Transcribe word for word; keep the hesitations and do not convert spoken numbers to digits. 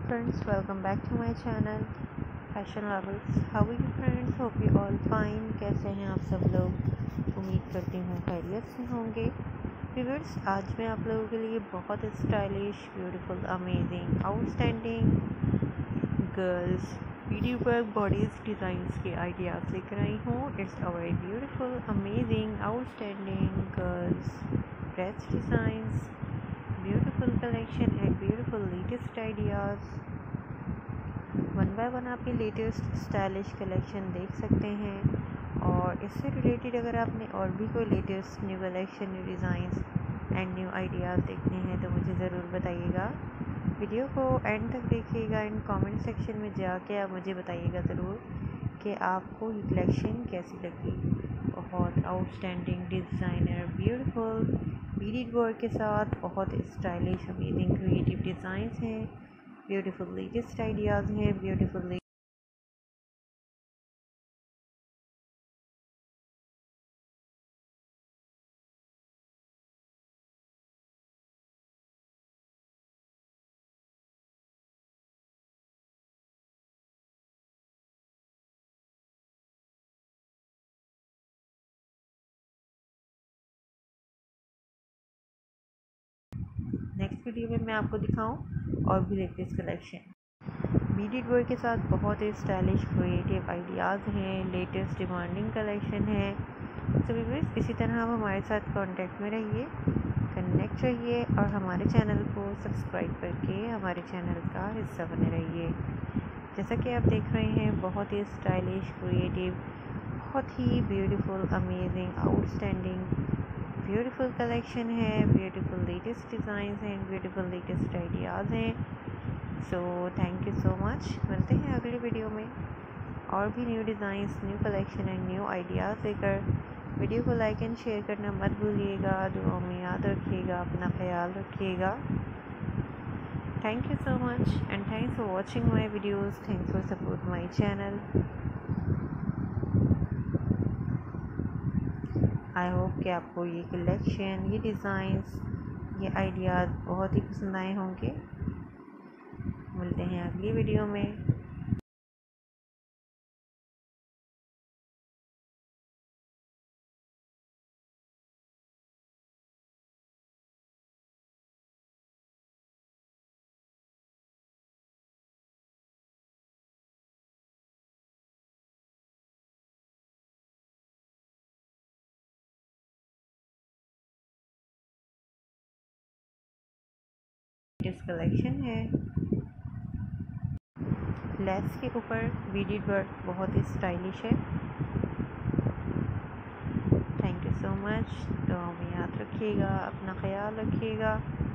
friends, welcome back to my channel Fashion Lovers. How are you friends? Hope you all fine. कैसे हैं आप सब लोग? उम्मीद करती हूँ खैरियत से होंगे। व्यूअर्स, आज मैं आप लोगों के लिए बहुत stylish, beautiful, amazing, outstanding girls video work bodies designs के आइडियाज़ लेकर आई हूँ। It's a very beautiful, amazing, outstanding girls dress designs, beautiful collection and beautiful latest ideas. One by one आप ये लेटेस्ट स्टाइलिश कलेक्शन देख सकते हैं। और इससे रिलेटेड अगर आपने और भी कोई latest new collection, new designs and new ideas देखने हैं तो मुझे ज़रूर बताइएगा। वीडियो को एंड तक देखिएगा। एंड कमेंट सेक्शन में जाके आप मुझे बताइएगा ज़रूर कि आपको ये कलेक्शन कैसी लगी। बहुत outstanding designer beautiful beaded work के साथ बहुत स्टाइलिश, अमेजिंग, क्रिएटिव डिज़ाइंस हैं, ब्यूटीफुल लेटेस्ट आइडियाज़ हैं, ब्यूटीफुल नेक्स्ट वीडियो में मैं आपको दिखाऊं और भी लेटेस्ट कलेक्शन बीडीड वर्क के साथ बहुत ही स्टाइलिश, क्रिएटिव आइडियाज़ हैं, लेटेस्ट डिमांडिंग कलेक्शन है। तो व्यूअर्स, इसी तरह आप हमारे साथ कांटेक्ट में रहिए, कनेक्ट रहिए और हमारे चैनल को सब्सक्राइब करके हमारे चैनल का हिस्सा बने रहिए। जैसा कि आप देख रहे हैं, बहुत ही स्टाइलिश, क्रिएटिव, बहुत ही beautiful, amazing, outstanding beautiful collection है, ब्यूटीफुल लेटेस्ट डिज़ाइंस हैं, ब्यूटीफुल लेटेस्ट आइडियाज़ हैं। So thank you so much. मिलते हैं अगली वीडियो में और भी new designs, new collection and new ideas लेकर। वीडियो को लाइक एंड शेयर करना मत भूलिएगा। दुआओं में याद रखिएगा, अपना ख्याल रखिएगा। Thank you so much and thanks for watching my videos. Thanks for support my channel. I hope कि आपको ये कलेक्शन, ये डिज़ाइंस, ये आइडियाज़ बहुत ही पसंद आए होंगे। मिलते हैं अगली वीडियो में। इस कलेक्शन है लेस के ऊपर बीडीड वर्क, बहुत ही स्टाइलिश है। Thank you so much. तो हमें याद रखिएगा, अपना ख्याल रखिएगा।